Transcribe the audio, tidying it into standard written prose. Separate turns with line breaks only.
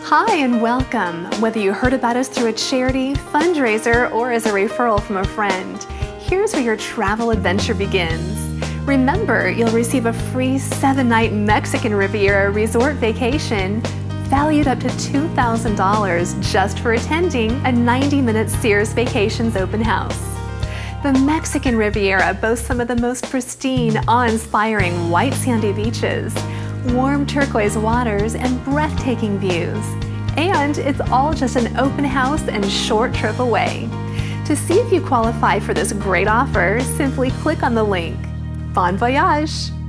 Hi and welcome. Whether you heard about us through a charity, fundraiser, or as a referral from a friend, here's where your travel adventure begins. Remember, you'll receive a free 7-night Mexican Riviera resort vacation valued up to $2,000 just for attending a 90-minute Sears Vacations open house. The Mexican Riviera boasts some of the most pristine, awe-inspiring white sandy beaches, warm turquoise waters, and breathtaking views. And it's all just an open house and short trip away. To see if you qualify for this great offer, simply click on the link. Bon voyage!